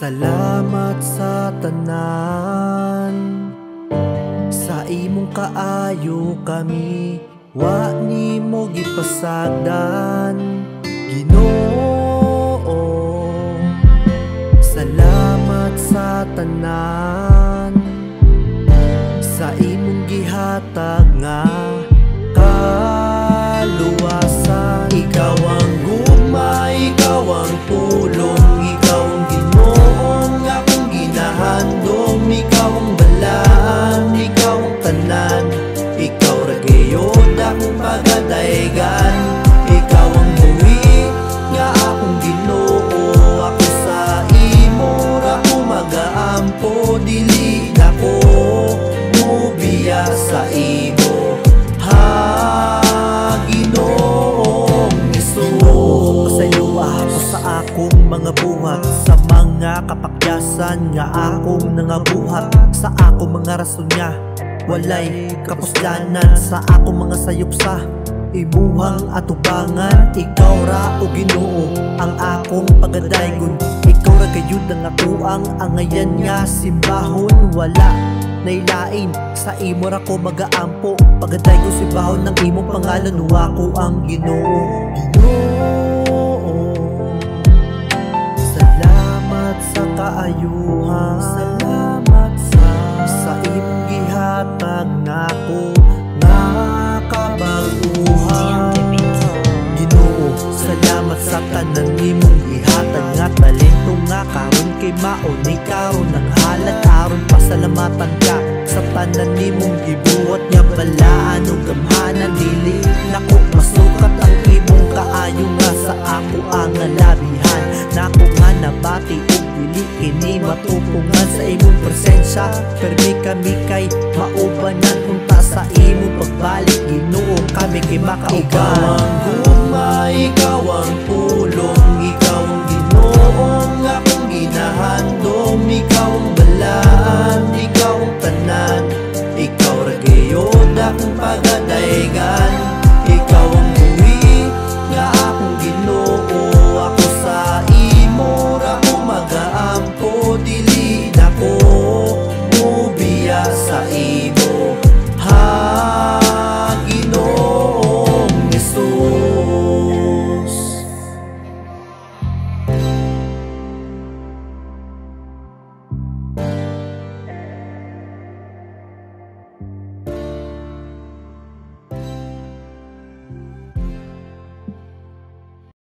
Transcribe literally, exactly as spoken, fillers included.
Salamat sa tanan, sa imong kaayo kami wa nimo gipasagdan, Ginoo. Salamat sa tanan, sa imong gihatag nga kaluwasan. Ikaw ang gugma, ikaw ang pulong, ikaw ang Ginoong akong ginahandom, ikaw ang balaan, ikaw ang tanan, ikaw ra gayud akong pagadaygan. Ikaw ang buhi nga akong Ginoo, ako sa imo ra ko magaampo, dili na ko mubiya sa imo, ha Ginoong Hesus. Pasaylo ako sa akong mga buhat, sa mga kapakyasan nga akong nangabuhat, sa akong mga rason nga walay kapusdanan, sa akong mga sayop sa imuhang atubangan. Ikaw ra o Ginoo ang akong pagadaygon, ikaw ra gayud ang akuang angayan nga simbahon. Wala nailain sa imo ra ko magaampo, pagadaygon simbahon ng imong pangalan, wa ko ang Ginoo. Ginoo, salamat sa kaayuhan, salamat sa sa imong gihatag nako nga kabaguhan. Ginoo, salamat sa tanan imong gihatag nga talento nga karon kay mao ni karon ang halat aron pasalamatan ka sa tanan nimong gibuhat nga balaan ug gamhanan. Dili nako masukat ang imong kaayo nga sa ako ang labihan, nako nga nabati ug dili kini matupungan sa imong presensya. Permi kami kay maubanan unta sa imong pagbalik, Ginoo kami kay makauban. Ikaw ang gugma, ikaw ang